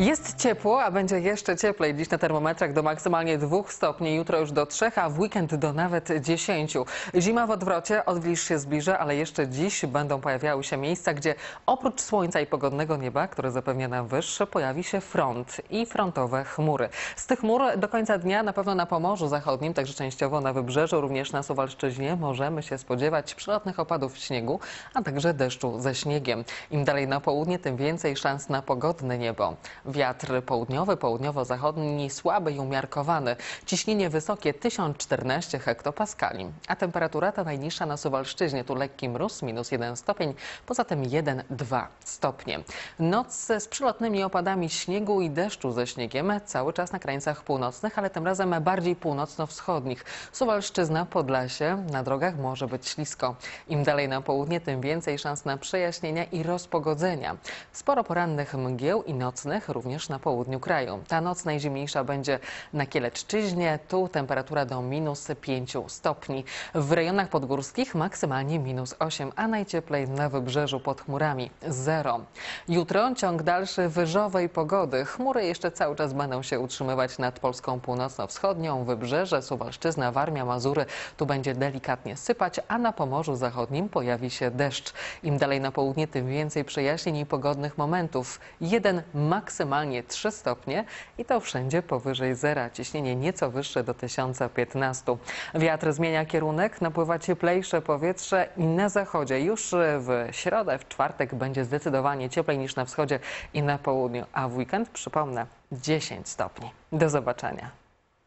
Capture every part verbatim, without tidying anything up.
Jest ciepło, a będzie jeszcze cieplej. Dziś na termometrach do maksymalnie dwóch stopni, jutro już do trzech, a w weekend do nawet dziesięciu. Zima w odwrocie, odwilż się zbliża, ale jeszcze dziś będą pojawiały się miejsca, gdzie oprócz słońca i pogodnego nieba, które zapewnia nam wyższe, pojawi się front i frontowe chmury. Z tych chmur do końca dnia na pewno na Pomorzu Zachodnim, także częściowo na Wybrzeżu, również na Suwalszczyźnie możemy się spodziewać przelotnych opadów śniegu, a także deszczu ze śniegiem. Im dalej na południe, tym więcej szans na pogodne niebo. Wiatr południowy, południowo-zachodni słaby i umiarkowany. Ciśnienie wysokie tysiąc czternaście hektopaskali. A temperatura ta najniższa na Suwalszczyźnie. Tu lekki mróz, minus jeden stopień, poza tym jeden do dwóch stopnie. Noc z przelotnymi opadami śniegu i deszczu ze śniegiem cały czas na krańcach północnych, ale tym razem bardziej północno-wschodnich. Suwalszczyzna, Podlasie, na drogach może być ślisko. Im dalej na południe, tym więcej szans na przejaśnienia i rozpogodzenia. Sporo porannych mgieł i nocnych również na południu kraju. Ta noc najzimniejsza będzie na Kieleczczyźnie, tu temperatura do minus pięciu stopni. W rejonach podgórskich maksymalnie minus osiem, a najcieplej na Wybrzeżu pod chmurami zero. Jutro ciąg dalszy wyżowej pogody. Chmury jeszcze cały czas będą się utrzymywać nad Polską północno-wschodnią, Wybrzeże, Suwalszczyzna, Warmia, Mazury. Tu będzie delikatnie sypać, a na Pomorzu Zachodnim pojawi się deszcz. Im dalej na południe, tym więcej przejaśnień i pogodnych momentów. Jeden, maksymalnie trzy stopnie i to wszędzie powyżej zera. Ciśnienie nieco wyższe do tysiąca piętnastu. Wiatr zmienia kierunek, napływa cieplejsze powietrze i na zachodzie już w środę, w czwartek będzie zdecydowanie cieplej niż na wschodzie i na południu, a w weekend, przypomnę, dziesięć stopni. Do zobaczenia.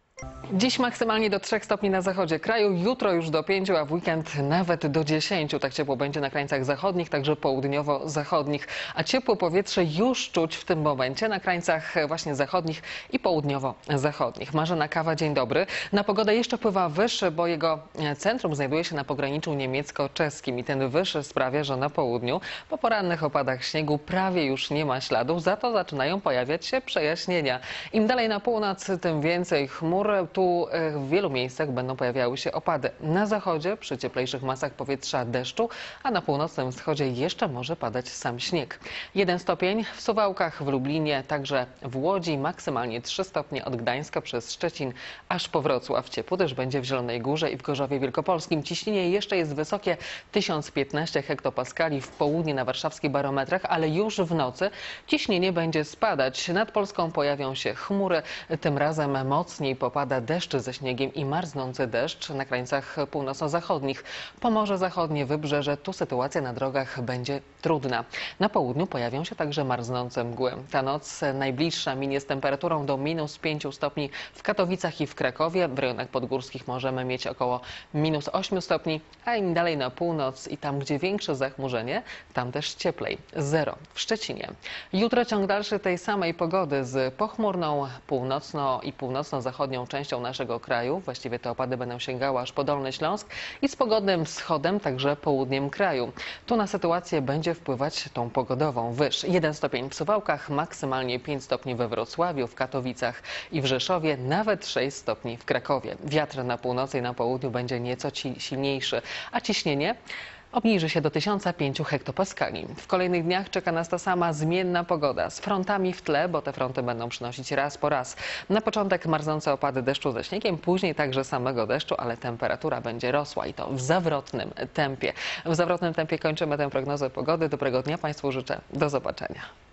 Dziś maksymalnie do trzech stopni na zachodzie kraju, jutro już do pięciu, a w weekend nawet do dziesięciu. Tak ciepło będzie na krańcach zachodnich, także południowo-zachodnich. A ciepłe powietrze już czuć w tym momencie na krańcach właśnie zachodnich i południowo-zachodnich. Marzena Kawa, dzień dobry. Na pogodę jeszcze wpływa wyż, bo jego centrum znajduje się na pograniczu niemiecko-czeskim i ten wyż sprawia, że na południu po porannych opadach śniegu prawie już nie ma śladów, za to zaczynają pojawiać się przejaśnienia. Im dalej na północ, tym więcej chmur. Tu w wielu miejscach będą pojawiały się opady. Na zachodzie przy cieplejszych masach powietrza deszczu, a na północnym wschodzie jeszcze może padać sam śnieg. Jeden stopień w Suwałkach, w Lublinie, także w Łodzi, maksymalnie trzy stopnie od Gdańska przez Szczecin aż po Wrocław. Ciepło też będzie w Zielonej Górze i w Gorzowie Wielkopolskim. Ciśnienie jeszcze jest wysokie, tysiąc piętnaście hektopaskali w południe na warszawskich barometrach, ale już w nocy ciśnienie będzie spadać. Nad Polską pojawią się chmury, tym razem mocniej popada deszcz ze śniegiem i marznący deszcz na krańcach północno-zachodnich. Pomorze Zachodnie, Wybrzeże, tu sytuacja na drogach będzie trudna. Na południu pojawią się także marznące mgły. Ta noc najbliższa minie z temperaturą do minus pięciu stopni w Katowicach i w Krakowie. W rejonach podgórskich możemy mieć około minus ośmiu stopni, a im dalej na północ i tam, gdzie większe zachmurzenie, tam też cieplej. Zero w Szczecinie. Jutro ciąg dalszy tej samej pogody z pochmurną północno- i północno-zachodnią częścią naszego kraju. Właściwie te opady będą sięgały aż po Dolny Śląsk i z pogodnym wschodem, także południem kraju. Tu na sytuację będzie wpływać tą pogodową wyż. Jeden stopień w Suwałkach, maksymalnie pięć stopni we Wrocławiu, w Katowicach i w Rzeszowie, nawet sześć stopni w Krakowie. Wiatr na północy i na południu będzie nieco silniejszy, a ciśnienie obniży się do tysiąca pięciu hektopaskali. W kolejnych dniach czeka nas ta sama zmienna pogoda z frontami w tle, bo te fronty będą przynosić raz po raz. Na początek marznące opady deszczu ze śniegiem, później także samego deszczu, ale temperatura będzie rosła i to w zawrotnym tempie. W zawrotnym tempie kończymy tę prognozę pogody. Dobrego dnia Państwu życzę. Do zobaczenia.